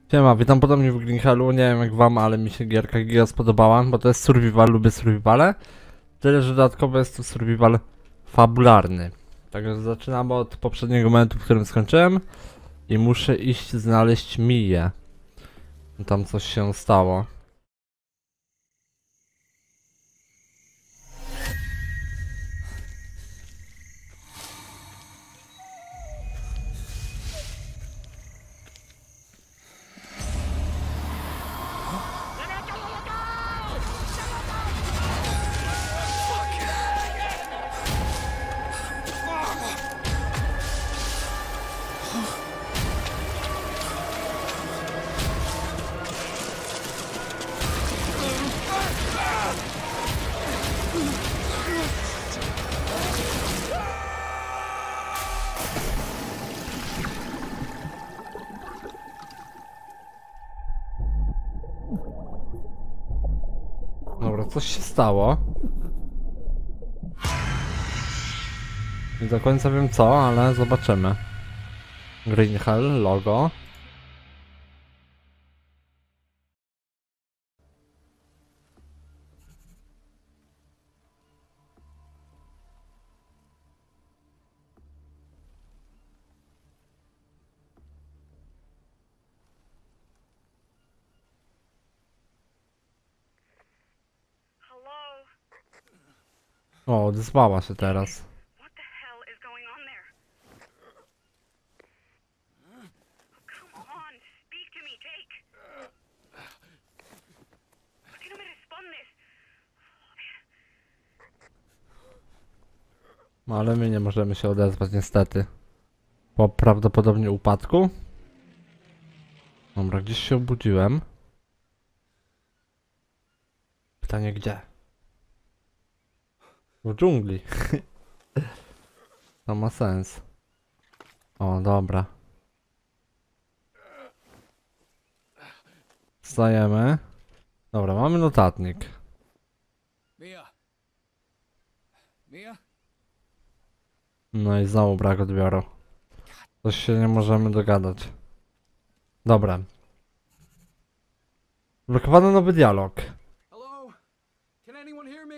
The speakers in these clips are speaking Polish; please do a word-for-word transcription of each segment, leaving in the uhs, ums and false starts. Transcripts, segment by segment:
Siema, witam podobnie w Green Hellu. Nie wiem jak wam, ale mi się gierka giga spodobała, bo to jest survival, lubię survivale. Tyle, że dodatkowo jest to survival fabularny. Także zaczynamy od poprzedniego momentu, w którym skończyłem. I muszę iść znaleźć Miję. Tam coś się stało. Dobra, coś się stało. Nie do końca wiem co, ale zobaczymy. Green Hell, logo. O, odezwała się teraz. What the hell is going on there? Come on, speak to me, Jake. ¿Por qué no me respondes? No, ale my nie możemy się odezwać niestety. Po prawdopodobnie upadku. Dobra, gdzieś się obudziłem. Pytanie gdzie? W dżungli. To ma sens. O, dobra. Wstajemy. Dobra, mamy notatnik. Mia. Mia? No i znowu brak odbioru. Coś się nie możemy dogadać. Dobra. Blokowano nowy dialog. Hello? Can anyone hear me?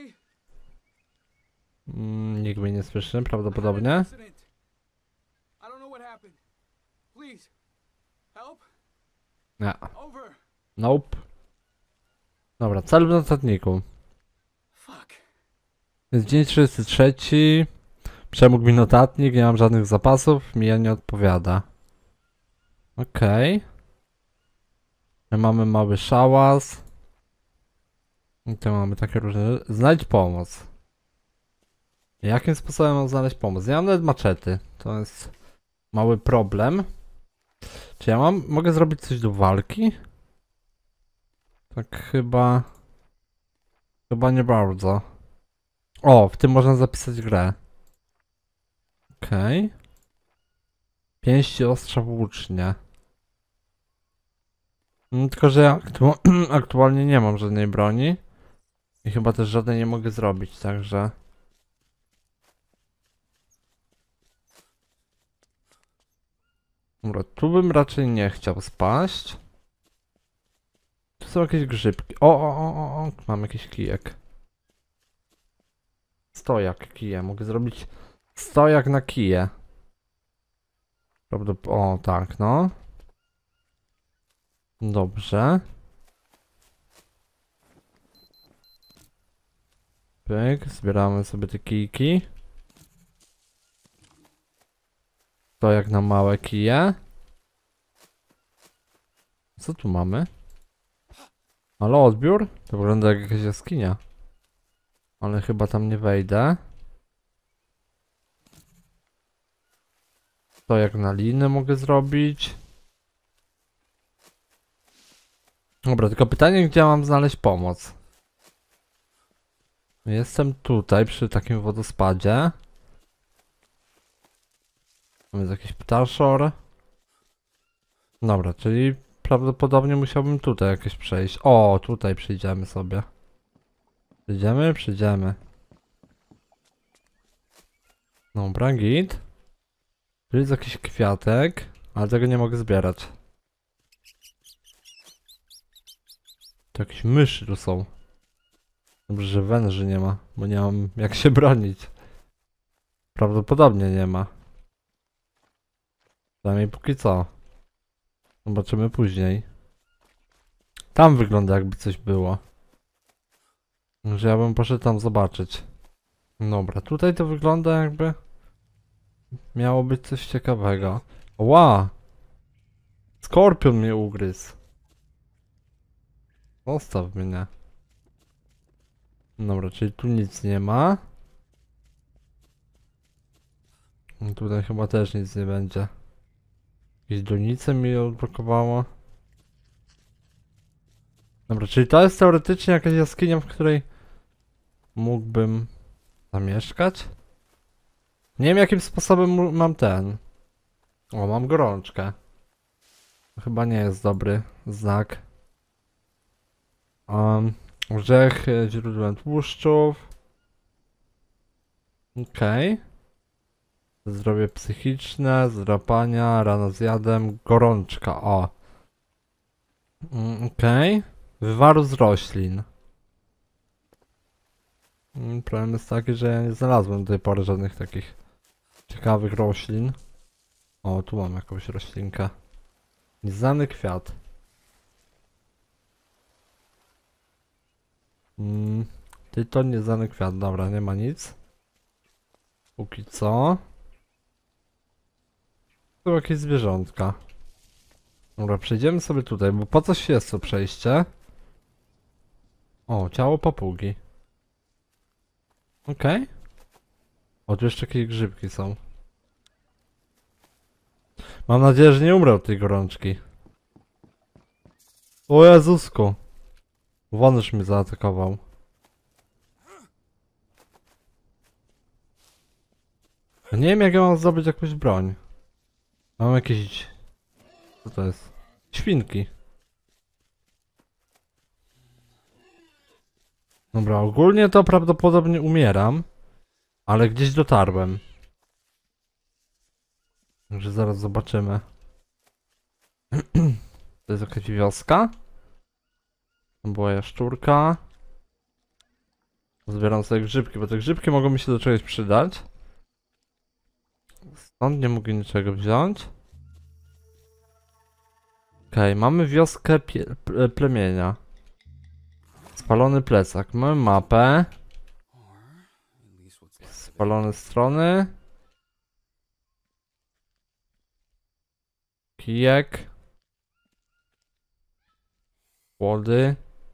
Mm, nikt mnie nie słyszy, I had an prawdopodobnie. accident. I don't know what happened. Please. Help? Nie. Over. Nope. Dobra, cel w notatniku. Fuck. Jest dzień trzydziesty trzeci. Przemógł mi notatnik, nie mam żadnych zapasów, Mija nie odpowiada. Okej. Okay. My mamy mały szałas. I tu mamy takie różne... Znajdź pomoc. Jakim sposobem mam znaleźć pomoc? Nie mam nawet maczety. To jest mały problem. Czy ja mam... Mogę zrobić coś do walki? Tak chyba... Chyba nie bardzo. O, w tym można zapisać grę. Okej. Okay. Pięści ostrza włócznie. No, tylko, że ja aktu aktualnie nie mam żadnej broni. I chyba też żadnej nie mogę zrobić, także... Dobra, tu bym raczej nie chciał spaść. Tu są jakieś grzybki. O, o, o, o, o. Mam jakiś kijek. Stojak kije. Mogę zrobić stojak na kije. Prawda? O, tak, no. Dobrze. Pyk, zbieramy sobie te kijki. Stojak na małe kije. Co tu mamy? Ale odbiór? To wygląda jak jakaś jaskinia. Ale chyba tam nie wejdę. To jak na liny mogę zrobić. Dobra, tylko pytanie, gdzie mam znaleźć pomoc? Jestem tutaj przy takim wodospadzie. Mamy jakiś ptaszor. Dobra, czyli prawdopodobnie musiałbym tutaj jakieś przejść. O, tutaj przyjdziemy sobie. Przyjdziemy? Przyjdziemy. Dobra, git. Tu jest jakiś kwiatek, ale tego nie mogę zbierać. To jakieś myszy tu są. Dobrze, że węży nie ma, bo nie mam jak się bronić. Prawdopodobnie nie ma. Przynajmniej póki co. Zobaczymy później. Tam wygląda jakby coś było. Że ja bym poszedł tam zobaczyć. Dobra, tutaj to wygląda jakby miało być coś ciekawego. Ła! Skorpion mnie ugryzł. Zostaw mnie. Dobra, czyli tu nic nie ma. I tutaj chyba też nic nie będzie. Jakieś donice mi odblokowało. Dobra, czyli to jest teoretycznie jakaś jaskinia, w której mógłbym zamieszkać? Nie wiem jakim sposobem mu- mam ten. O, mam gorączkę. To chyba nie jest dobry znak. Um, orzech, źródłem tłuszczów. Okej. Okay. Zdrowie psychiczne, zdrapania, rano z jadem, gorączka, o. Mm, Okej. Okay. Wywaru z roślin. Mm, Problem jest taki, że ja nie znalazłem do tej pory żadnych takich ciekawych roślin. O, tu mam jakąś roślinkę. Nieznany kwiat. Mm, ty to nieznany kwiat, dobra, nie ma nic. Póki co. Tu jakieś zwierzątka. Dobra, przejdziemy sobie tutaj, bo po coś jest to przejście. O, ciało papugi. Okej. Okay. O, tu jeszcze jakieś grzybki są. Mam nadzieję, że nie umrę od tej gorączki. O Jezusku. Wąż mnie zaatakował. Ja nie wiem jak ja mam zdobyć jakąś broń. Mam jakieś... Co to jest? Świnki. Dobra, ogólnie to prawdopodobnie umieram. Ale gdzieś dotarłem. Także zaraz zobaczymy. To jest jakaś wioska? Była jaszczurka. Zbieram sobie grzybki, bo te grzybki mogą mi się do czegoś przydać. Stąd nie mogę niczego wziąć. Okej, okay, mamy wioskę ple plemienia. Spalony plecak. Mamy mapę. Spalone strony. Kijek. Płody.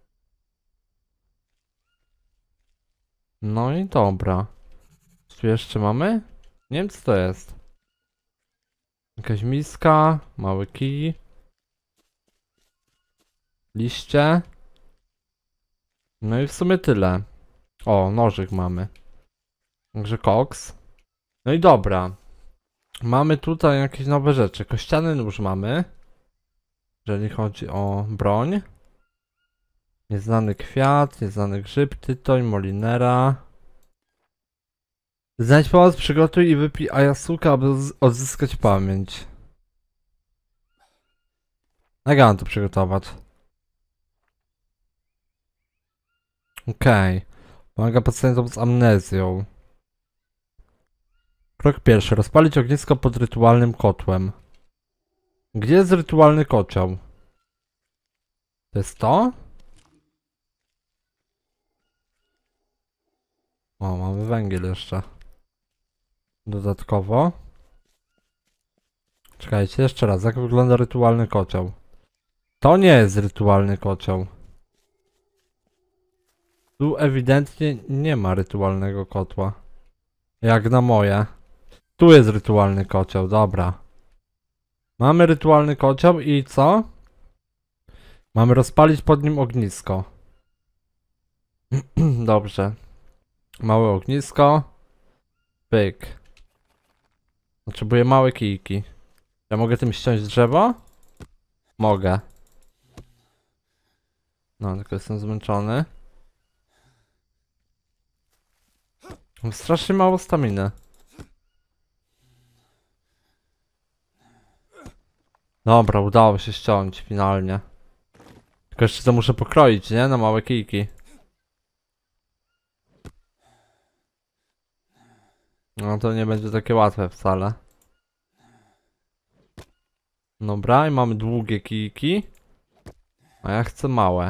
No i dobra. Co tu jeszcze mamy? Nie wiem co to jest. Jakaś miska. Mały kij. Liście. No i w sumie tyle. O, nożyk mamy. Także koks. No i dobra. Mamy tutaj jakieś nowe rzeczy. Kościany nóż mamy. Jeżeli chodzi o broń. Nieznany kwiat, nieznany grzyb, tytoń, molinera. Znajdź pomoc, przygotuj i wypij ajasuka, aby odzyskać pamięć. Jak ja mam to przygotować? Okej. Okay. Pomaga pacjentom z amnezją. Krok pierwszy. Rozpalić ognisko pod rytualnym kotłem. Gdzie jest rytualny kocioł? To jest to? O, mamy węgiel jeszcze. Dodatkowo. Czekajcie, jeszcze raz. Jak wygląda rytualny kocioł? To nie jest rytualny kocioł. Tu ewidentnie nie ma rytualnego kotła. Jak na moje. Tu jest rytualny kocioł, dobra. Mamy rytualny kocioł i co? Mamy rozpalić pod nim ognisko. Dobrze. Małe ognisko. Pyk. Potrzebuję małe kijki. Ja mogę tym ściąć drzewo? Mogę. No, tylko jestem zmęczony. Mam strasznie mało staminy. Dobra, udało się ściąć finalnie. Tylko jeszcze to muszę pokroić, nie? Na małe kijki. No to nie będzie takie łatwe wcale. Dobra, i mamy długie kijki. A ja chcę małe.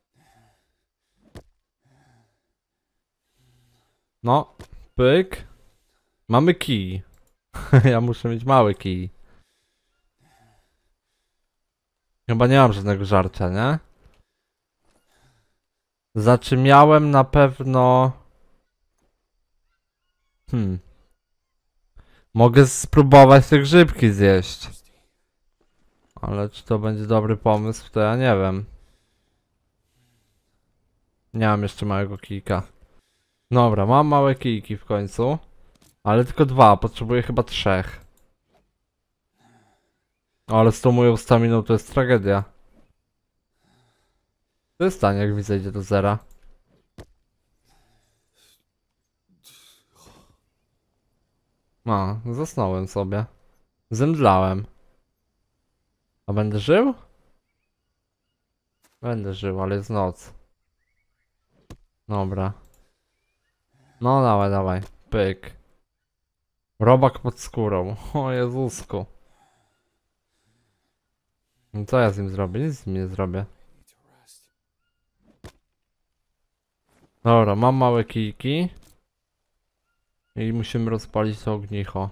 No, pyk. Mamy kij. Ja muszę mieć mały kij. Chyba nie mam żadnego żarcia, nie? Znaczy miałem na pewno... Hmm. Mogę spróbować te grzybki zjeść. Ale czy to będzie dobry pomysł, to ja nie wiem. Nie mam jeszcze małego kijka. Dobra, mam małe kijki w końcu. Ale tylko dwa, potrzebuję chyba trzech. O, ale z tą moją staminą to jest tragedia. Co jest stanie, jak widzę, idzie do zera? A, zasnąłem sobie. Zemdlałem. A będę żył? Będę żył, ale jest noc. Dobra. No dawaj, dawaj. Pyk. Robak pod skórą. O Jezusku. No co ja z nim zrobię? Nic z nim nie zrobię. Dobra, mam małe kijki. I musimy rozpalić to ognicho.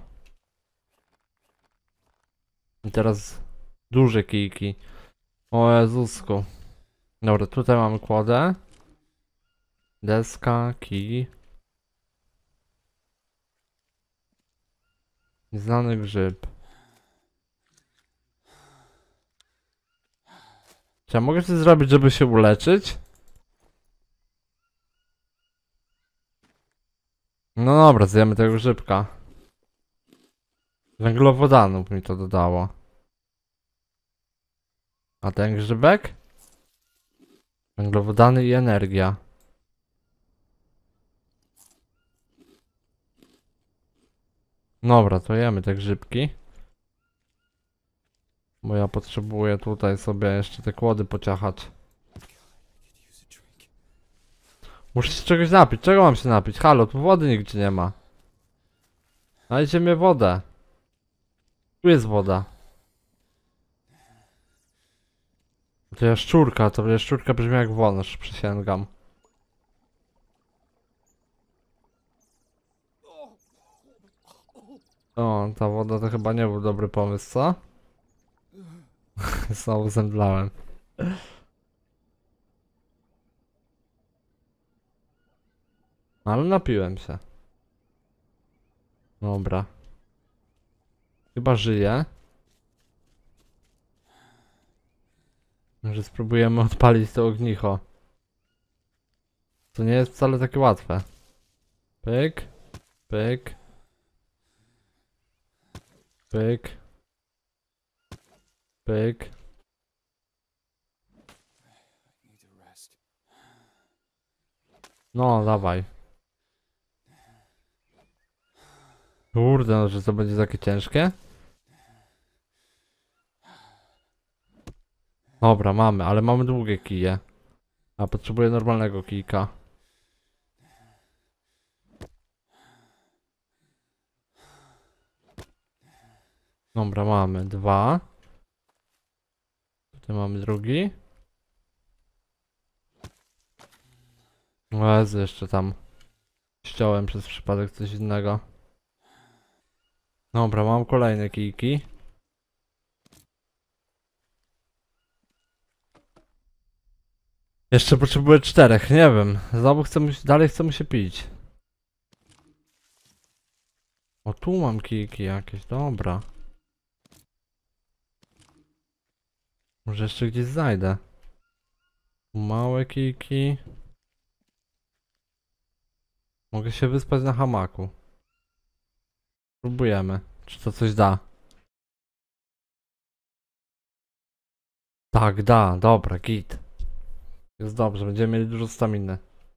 I teraz duże kijki. O Jezusku. Dobra, tutaj mamy kładę. Deska, kij. Nieznany grzyb. Czy ja mogę coś zrobić, żeby się uleczyć? No dobra, zjemy tego grzybka. Węglowodanów mi to dodało. A ten grzybek? Węglowodany i energia. Dobra, to jemy te grzybki. Bo ja potrzebuję tutaj sobie jeszcze te kłody pociachać. Muszę się czegoś napić. Czego mam się napić? Halo, tu wody nigdzie nie ma. Dajcie mi wodę. Tu jest woda. To jaszczurka, to jaszczurka brzmi jak wąż, przysięgam. O, ta woda to chyba nie był dobry pomysł, co? Znowu zemdlałem. Ale napiłem się. Dobra. Chyba żyje. Może spróbujemy odpalić to ognicho. To nie jest wcale takie łatwe. Pyk. Pyk. Pyk. Pyk. No, dawaj. Kurde, no, że to będzie takie ciężkie? Dobra, mamy, ale mamy długie kije. A potrzebuję normalnego kijka. Dobra, mamy dwa. Tutaj mamy drugi. O Jezu, jeszcze tam ściąłem przez przypadek coś innego. Dobra, mam kolejne kijki. Jeszcze potrzebuję czterech, nie wiem. Znowu chcę mu się, dalej chcę mu się pić. O, tu mam kijki jakieś, dobra. Może jeszcze gdzieś znajdę. Małe kijki. Mogę się wyspać na hamaku. Próbujemy, czy to coś da. Tak, da, dobra, git. Jest dobrze, będziemy mieli dużo staminy.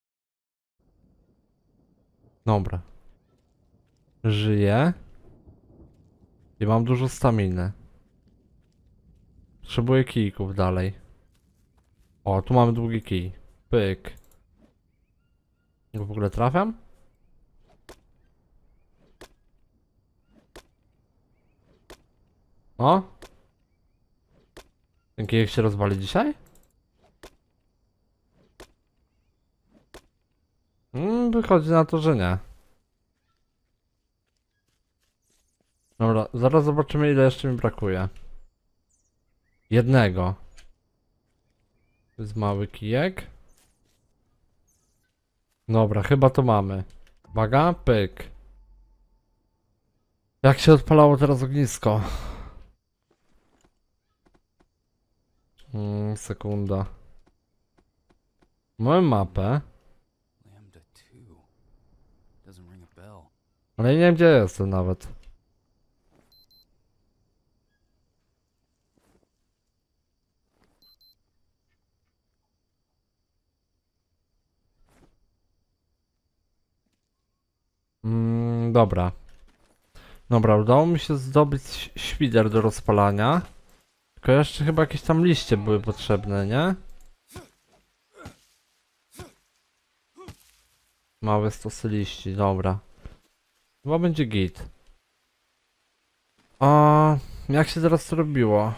Dobra. Żyję. I mam dużo staminy. Potrzebuję kijków dalej. O, tu mamy długi kij. Pyk. Go w ogóle trafiam? O! Ten kijek się rozwali dzisiaj? Mm, wychodzi na to, że nie. Dobra, zaraz zobaczymy, ile jeszcze mi brakuje. Jednego. To jest mały kijek. Dobra, chyba to mamy. Uwaga, pyk. Jak się odpalało teraz ognisko? Mm, sekunda. Mamy mapę. Lambda two. Doesn't ring a bell. Ale nie wiem, gdzie jestem nawet. Mm, dobra. Dobra, udało mi się zdobyć ś- świder do rozpalania. Tylko jeszcze chyba jakieś tam liście były potrzebne, nie? Małe stosy liści, dobra. Chyba będzie git. A jak się teraz to robiło?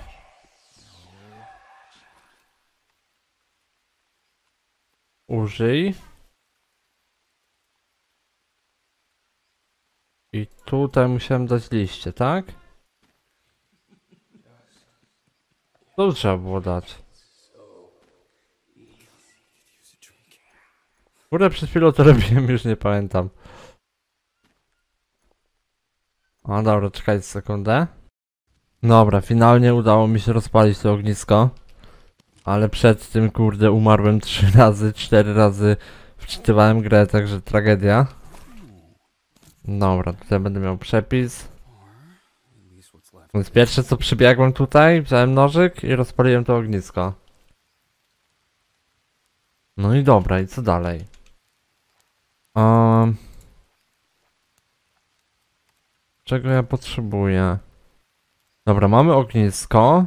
Użyj. I tutaj musiałem dać liście, tak? To trzeba było dać. Kurde, przed chwilą to robiłem, już nie pamiętam. O, dobra, czekajcie sekundę. Dobra, finalnie udało mi się rozpalić to ognisko. Ale przed tym, kurde, umarłem trzy razy, cztery razy wczytywałem grę, także tragedia. Dobra, tutaj będę miał przepis. At least what's left. Więc pierwsze co przybiegłem tutaj, wziąłem nożyk i rozpaliłem to ognisko. No i dobra, i co dalej? Um, czego ja potrzebuję? Dobra, mamy ognisko.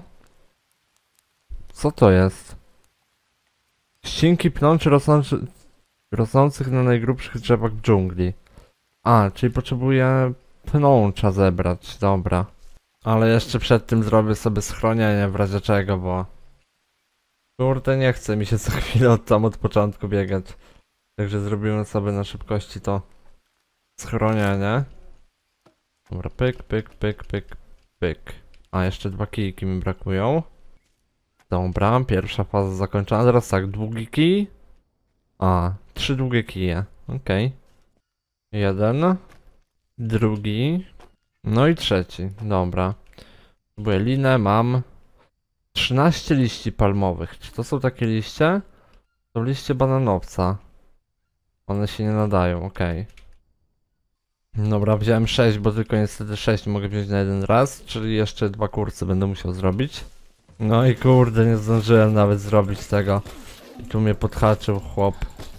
Co to jest? Ścinki pnączy rosnący, rosnących na najgrubszych drzewach w dżungli. A, czyli potrzebuję pnącza zebrać, dobra. Ale jeszcze przed tym zrobię sobie schronienie w razie czego, bo... Kurde, nie chce mi się co chwilę od tam od początku biegać. Także zrobimy sobie na szybkości to schronienie. Dobra, pyk, pyk, pyk, pyk, pyk. A, jeszcze dwa kijki mi brakują. Dobra, pierwsza faza zakończona. Teraz tak, długi kij. A, trzy długie kije. Okej. Okay. Jeden. Drugi. No i trzeci. Dobra. Próbuję linę, mam trzynaście liści palmowych. Czy to są takie liście? To liście bananowca. One się nie nadają, okej. Okay. Dobra, wziąłem sześć, bo tylko niestety sześć mogę wziąć na jeden raz, czyli jeszcze dwa kursy będę musiał zrobić. No i kurde, nie zdążyłem nawet zrobić tego. I tu mnie podhaczył chłop.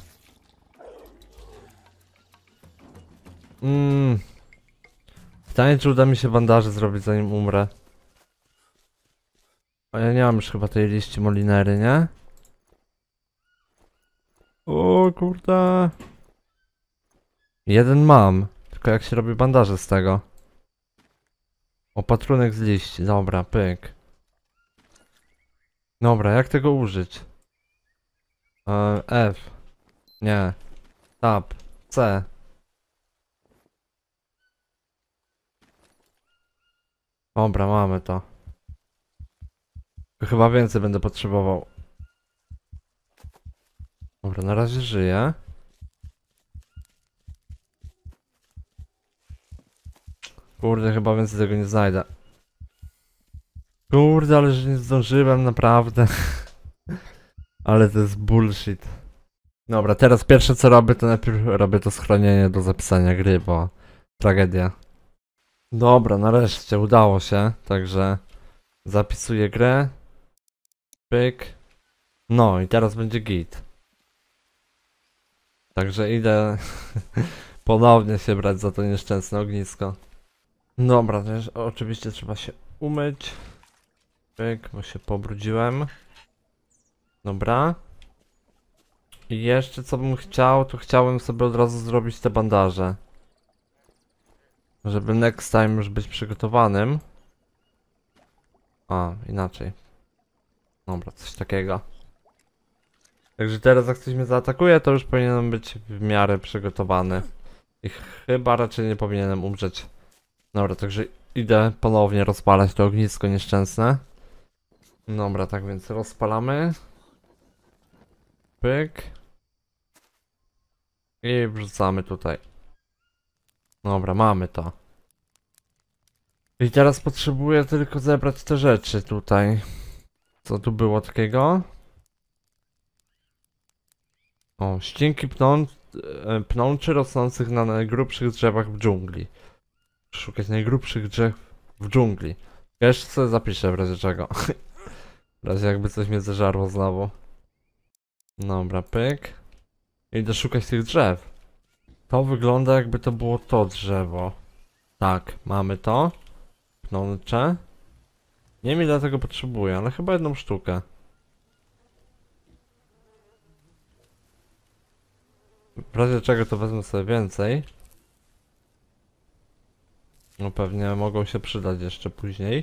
Mmm. Pytanie, czy uda mi się bandaże zrobić, zanim umrę. A ja nie mam już chyba tej liści molinery, nie? O kurde. Jeden mam. Tylko jak się robi bandaże z tego? Opatrunek z liści. Dobra, pyk. Dobra, jak tego użyć? E, F. Nie. Tab. C. Dobra, mamy to. Chyba więcej będę potrzebował. Dobra, na razie żyję. Kurde, chyba więcej tego nie znajdę. Kurde, ale że nie zdążyłem, naprawdę. Ale to jest bullshit. Dobra, teraz pierwsze co robię, to najpierw robię to schronienie do zapisania gry, bo tragedia. Dobra, nareszcie udało się, także zapisuję grę. Pyk. No i teraz będzie git. Także idę ponownie się brać za to nieszczęsne ognisko. Dobra, też oczywiście trzeba się umyć. Pyk, bo się pobrudziłem. Dobra. I jeszcze co bym chciał, to chciałem sobie od razu zrobić te bandaże. Żeby next time już być przygotowanym. A, inaczej. Dobra, coś takiego. Także teraz jak ktoś mnie zaatakuje, to już powinienem być w miarę przygotowany. I chyba raczej nie powinienem umrzeć. Dobra, także idę ponownie rozpalać to ognisko nieszczęsne. Dobra, tak więc rozpalamy. Pyk. I wrzucamy tutaj. Dobra, mamy to. I teraz potrzebuję tylko zebrać te rzeczy tutaj. Co tu było takiego? O, ścinki pną, e, pnączy rosnących na najgrubszych drzewach w dżungli. Szukać najgrubszych drzew w dżungli. Ja jeszcze sobie zapiszę w razie czego. W razie jakby coś mnie zeżarło znowu. Dobra, pyk. Idę szukać tych drzew. To wygląda jakby to było to drzewo. Tak, mamy to. Pnącze. Nie wiem ile tego potrzebuję, ale chyba jedną sztukę. W razie czego to wezmę sobie więcej. No pewnie mogą się przydać jeszcze później.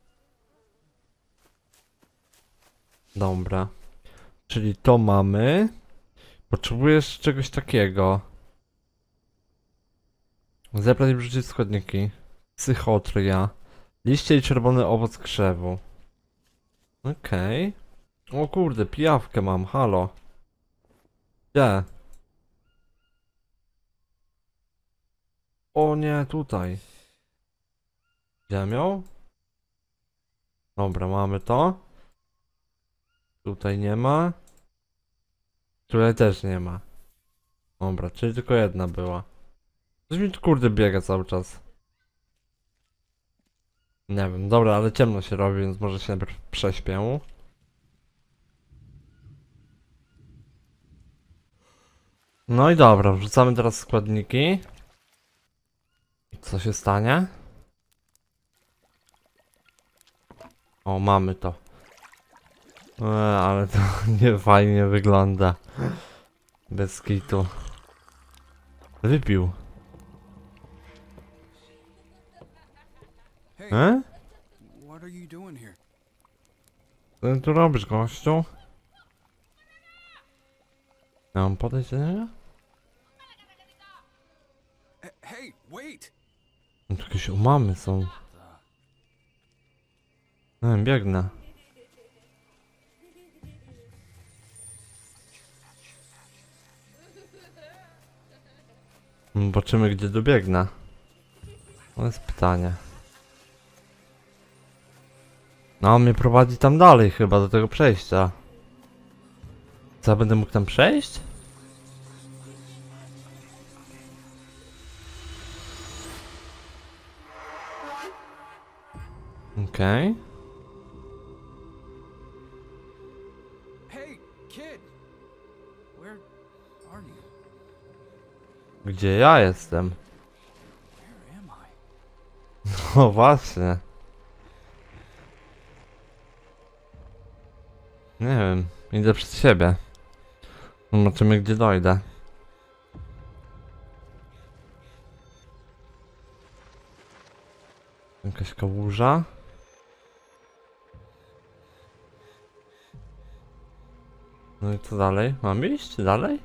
Dobra. Czyli to mamy. Potrzebujesz czegoś takiego. Zebrać i wrzucić składniki. Psychotria. Liście i czerwony owoc krzewu. Okej. Okay. O kurde, pijawkę mam, halo. Gdzie? O nie, tutaj. Ziemią? Dobra, mamy to. Tutaj nie ma. Tutaj też nie ma. Dobra, czyli tylko jedna była. Coś mi tu kurde biega cały czas. Nie wiem, dobra, ale ciemno się robi, więc może się najpierw prześpię. No i dobra, wrzucamy teraz składniki. I co się stanie? O, mamy to. Eee, ale to nie fajnie wygląda. Bez kitu. Wypił. Hey, E? what are you doing here? Co ty tu robisz, gościu? Ja mam podejść do niego? H- hey, wait! No tu jakieś umamy są. Nie wiem, biegnę. Zobaczymy gdzie dobiegnę. To jest pytanie. No on mnie prowadzi tam dalej chyba do tego przejścia. Co, ja będę mógł tam przejść? Okej. Okay. Hey, kid! Where are you? Gdzie ja jestem? Where am I? No właśnie. Nie wiem, idę przed siebie. Zobaczymy gdzie dojdę. Jakaś kałuża. No i co dalej? Mam iść dalej?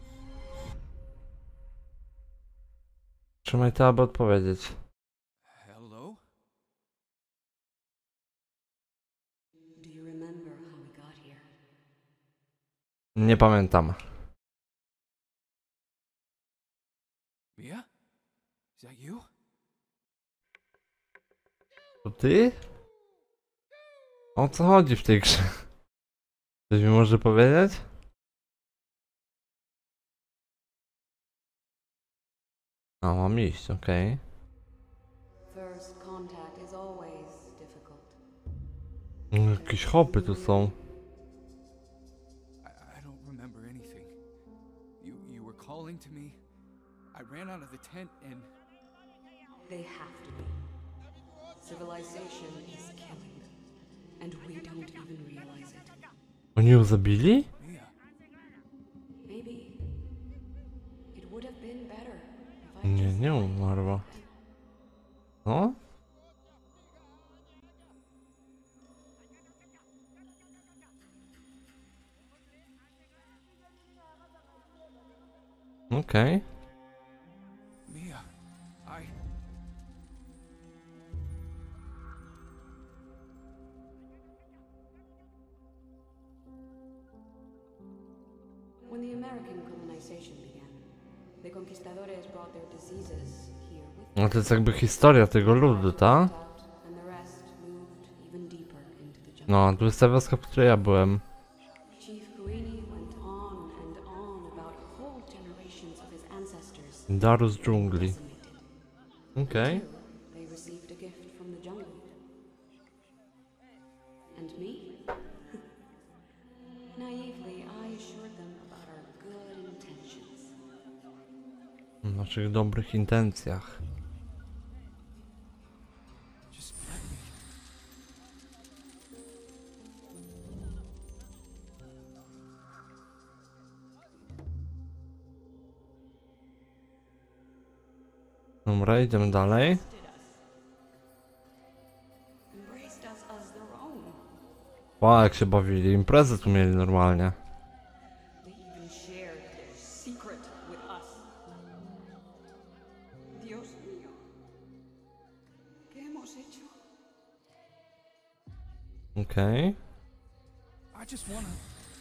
Trzymaj to, aby odpowiedzieć. Hello? Do you remember how we got here? Nie pamiętam. Mia? Is that you? To ty? O co chodzi w tej grze? Coś mi może powiedzieć? A, mam iść, okej. Okay. First contact is always difficult. No, jakieś hopy tu są. I, I don't remember anything. You you were calling to me. I ran out of the tent and They have to be. Civilization is killing them, and we don't even realize it. Oni ją zabili? Mia, Maybe it would have been better if I Nie, just nie umarła. No? Okej. Mia, I. When the American colonization began, the conquistadores brought their diseases here with No to jest jakby historia tego ludu, ta? and the rest moved even deeper into the jungle. No, tu jest ta wioska, w której ja byłem. Chief Guini went on and on about whole generations of his ancestors Darus dżungli. decimated. Okej. Until they received a gift from the jungle. And me? Naively, I assured them about our good intentions. W naszych dobrych intencjach. Just let me. Dobra, idziemy dalej. Embraced us as their own. Wow, jak się bawili. Imprezy tu mieli normalnie. They even shared their secret with us. Dios mío. ¿Qué hemos hecho? Okej. I just wanna.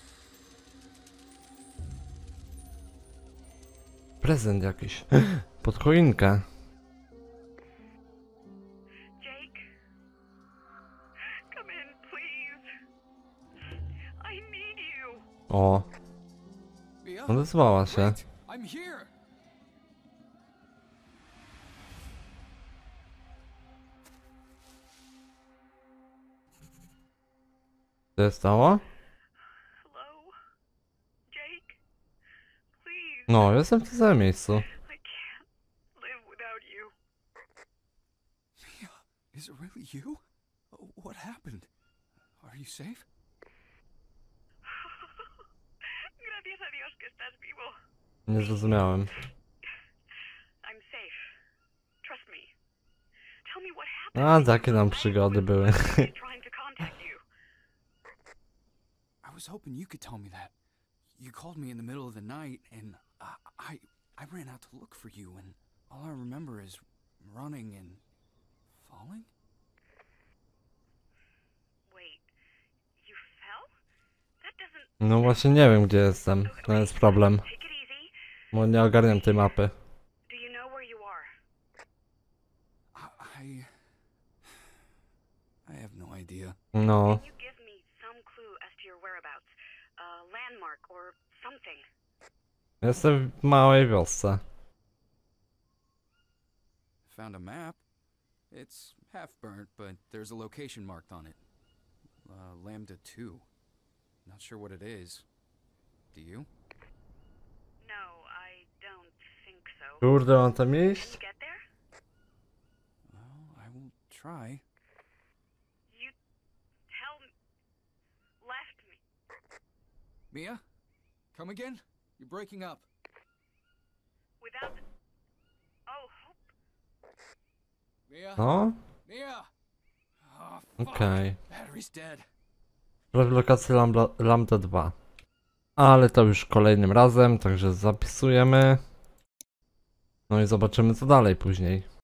Prezent jakiś. Pod choinkę. Jake? Come in, please. I need you. O, Mia? odezwała się. Wait, I'm here! Co się stało? Hello? Jake? Please. No, jestem w tym samym miejscu. I can't live without you. Mia, is it really you? Oh, what happened? Are you safe? Gracias a Dios que estás vivo. Nie zrozumiałem. I'm safe. Trust me. Tell me what happened. A, takie tam przygody były. Trying to contact you. I was hoping you could tell me that. You called me in the middle of the night, and I, I, I ran out to look for you, and all I remember is running and falling. Wait. You fell? That doesn't... No właśnie nie wiem, gdzie jestem. To jest problem. Take it easy. Bo nie ogarniam tej mapy. Do you know where you are? I, I, I have no idea. No. Can you give me some clue as to your whereabouts? A landmark or something? Jestem w małej wiosce. Found a map. It's half burnt, but there's a location marked on it. Uh, Lambda two. Not sure what it is. Do you? No, I don't think so. Kurde, mam tam Can iść? you get there? Well, I will try. You tell me... left me. Mia? Come again? You're breaking up. Without the... Oh, Hope. Mia? No? Mia! Oh, fuck. Okej. Battery's dead. Okay. Lokacja Lambda, Lambda dwa. Ale to już kolejnym razem, także zapisujemy. No i zobaczymy co dalej później.